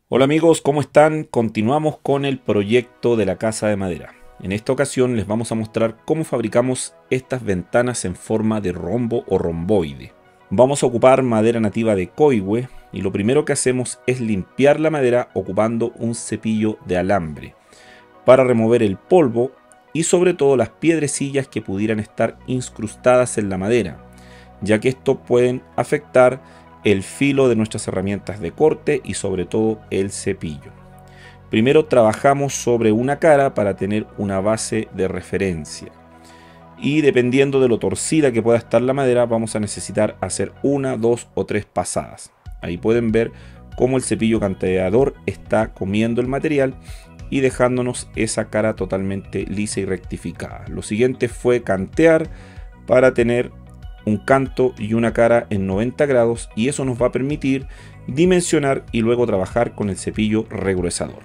Hola amigos, ¿cómo están? Continuamos con el proyecto de la casa de madera. En esta ocasión les vamos a mostrar cómo fabricamos estas ventanas en forma de rombo o romboide. Vamos a ocupar madera nativa de coigüe y lo primero que hacemos es limpiar la madera ocupando un cepillo de alambre para remover el polvo y sobre todo las piedrecillas que pudieran estar incrustadas en la madera, ya que esto pueden afectar el filo de nuestras herramientas de corte y sobre todo el cepillo. Primero trabajamos sobre una cara para tener una base de referencia y dependiendo de lo torcida que pueda estar la madera vamos a necesitar hacer una, dos o tres pasadas. Ahí pueden ver cómo el cepillo canteador está comiendo el material y dejándonos esa cara totalmente lisa y rectificada. Lo siguiente fue cantear para tener un canto y una cara en 90 grados y eso nos va a permitir dimensionar y luego trabajar con el cepillo regruesador.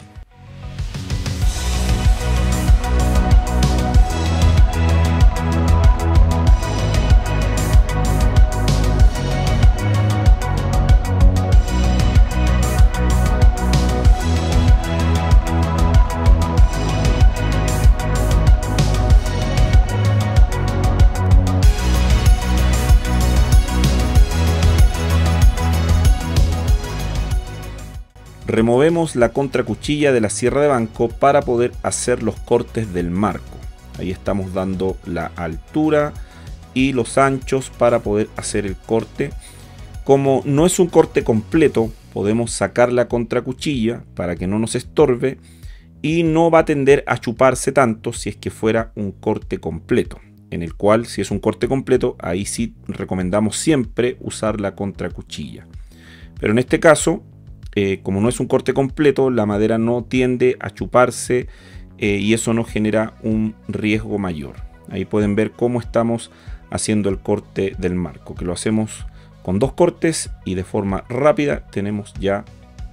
Removemos la contracuchilla de la sierra de banco para poder hacer los cortes del marco. Ahí estamos dando la altura y los anchos para poder hacer el corte. Como no es un corte completo, podemos sacar la contracuchilla para que no nos estorbe y no va a tender a chuparse tanto si es que fuera un corte completo. En el cual, si es un corte completo, ahí sí recomendamos siempre usar la contracuchilla. Pero en este caso, como no es un corte completo, la madera no tiende a chuparse y eso nos genera un riesgo mayor. Ahí pueden ver cómo estamos haciendo el corte del marco, que lo hacemos con dos cortes y de forma rápida tenemos ya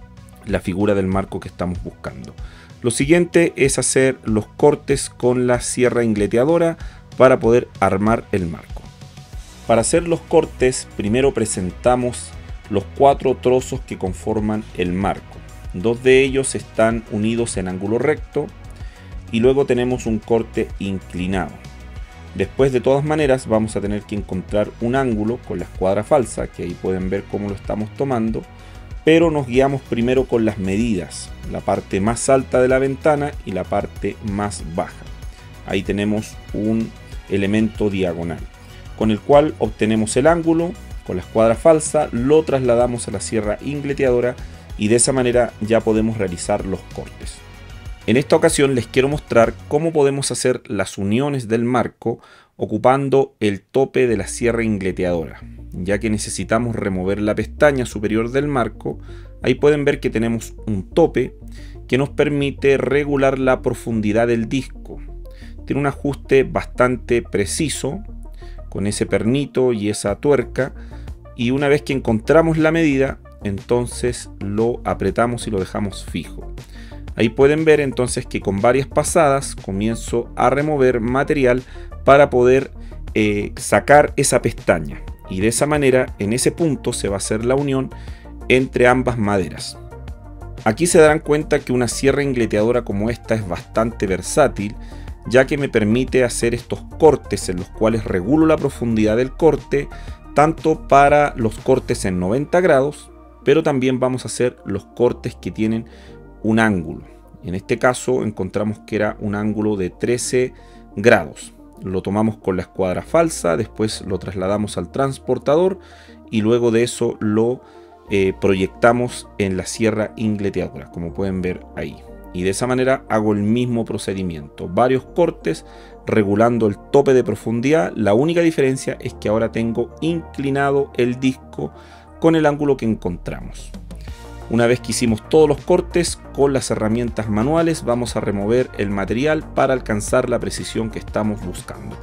la figura del marco que estamos buscando. Lo siguiente es hacer los cortes con la sierra ingleteadora para poder armar el marco. Para hacer los cortes, primero presentamos los cuatro trozos que conforman el marco. Dos de ellos están unidos en ángulo recto y luego tenemos un corte inclinado. Después, de todas maneras, vamos a tener que encontrar un ángulo con la escuadra falsa, que ahí pueden ver cómo lo estamos tomando, pero nos guiamos primero con las medidas, la parte más alta de la ventana y la parte más baja. Ahí tenemos un elemento diagonal con el cual obtenemos el ángulo. Con la escuadra falsa lo trasladamos a la sierra ingleteadora y de esa manera ya podemos realizar los cortes. En esta ocasión les quiero mostrar cómo podemos hacer las uniones del marco ocupando el tope de la sierra ingleteadora, ya que necesitamos remover la pestaña superior del marco. Ahí pueden ver que tenemos un tope que nos permite regular la profundidad del disco. Tiene un ajuste bastante preciso con ese pernito y esa tuerca, y una vez que encontramos la medida entonces lo apretamos y lo dejamos fijo. Ahí pueden ver entonces que con varias pasadas comienzo a remover material para poder sacar esa pestaña, y de esa manera en ese punto se va a hacer la unión entre ambas maderas. Aquí se darán cuenta que una sierra ingleteadora como esta es bastante versátil, ya que me permite hacer estos cortes en los cuales regulo la profundidad del corte, tanto para los cortes en 90 grados, pero también vamos a hacer los cortes que tienen un ángulo. En este caso encontramos que era un ángulo de 13 grados. Lo tomamos con la escuadra falsa, después lo trasladamos al transportador y luego de eso lo proyectamos en la sierra ingleteadora, como pueden ver ahí. Y de esa manera hago el mismo procedimiento, varios cortes regulando el tope de profundidad. La única diferencia es que ahora tengo inclinado el disco con el ángulo que encontramos. Una vez que hicimos todos los cortes, con las herramientas manuales vamos a remover el material para alcanzar la precisión que estamos buscando.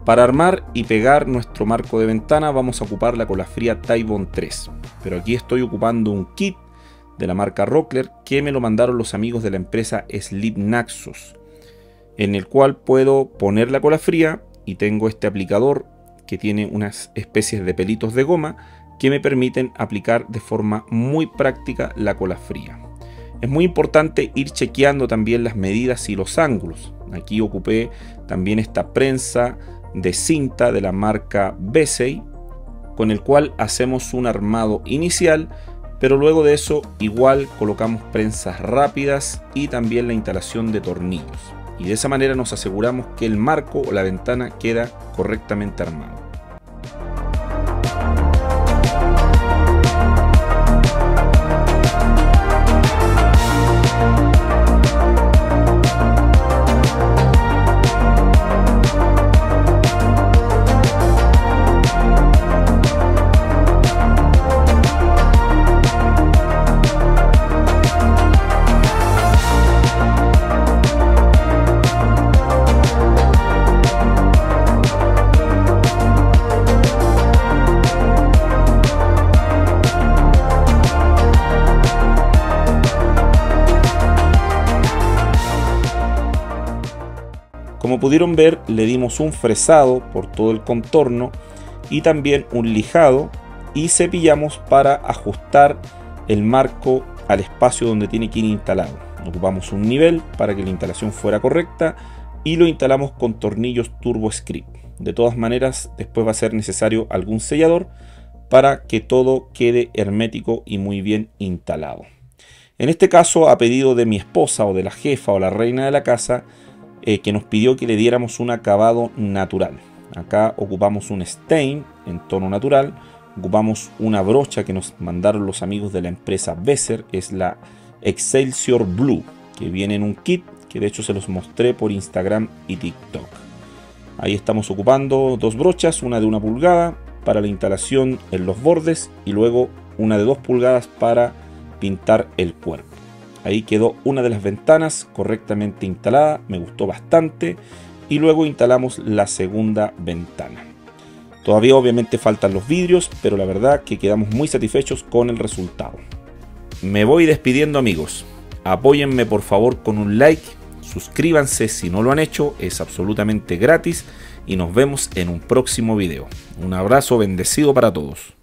Para armar y pegar nuestro marco de ventana vamos a ocupar la cola fría Tybon 3, pero aquí estoy ocupando un kit de la marca Rockler que me lo mandaron los amigos de la empresa Sleep Naxos, en el cual puedo poner la cola fría y tengo este aplicador que tiene unas especies de pelitos de goma que me permiten aplicar de forma muy práctica la cola fría. Es muy importante ir chequeando también las medidas y los ángulos. Aquí ocupé también esta prensa de cinta de la marca Vesey, con el cual hacemos un armado inicial, pero luego de eso igual colocamos prensas rápidas y también la instalación de tornillos, y de esa manera nos aseguramos que el marco o la ventana queda correctamente armado. Como pudieron ver, le dimos un fresado por todo el contorno y también un lijado, y cepillamos para ajustar el marco al espacio donde tiene que ir instalado. Ocupamos un nivel para que la instalación fuera correcta y lo instalamos con tornillos Turbo Script. De todas maneras, después va a ser necesario algún sellador para que todo quede hermético y muy bien instalado. En este caso, a pedido de mi esposa o de la jefa o la reina de la casa, que nos pidió que le diéramos un acabado natural. Acá ocupamos un stain en tono natural, ocupamos una brocha que nos mandaron los amigos de la empresa Besser, es la Excelsior Blue, que viene en un kit, que de hecho se los mostré por Instagram y TikTok. Ahí estamos ocupando dos brochas, una de 1 pulgada para la instalación en los bordes y luego una de 2 pulgadas para pintar el cuerpo. Ahí quedó una de las ventanas correctamente instalada, me gustó bastante, y luego instalamos la segunda ventana. Todavía obviamente faltan los vidrios, pero la verdad que quedamos muy satisfechos con el resultado. Me voy despidiendo, amigos. Apóyenme por favor con un like, suscríbanse si no lo han hecho, es absolutamente gratis, y nos vemos en un próximo video. Un abrazo bendecido para todos.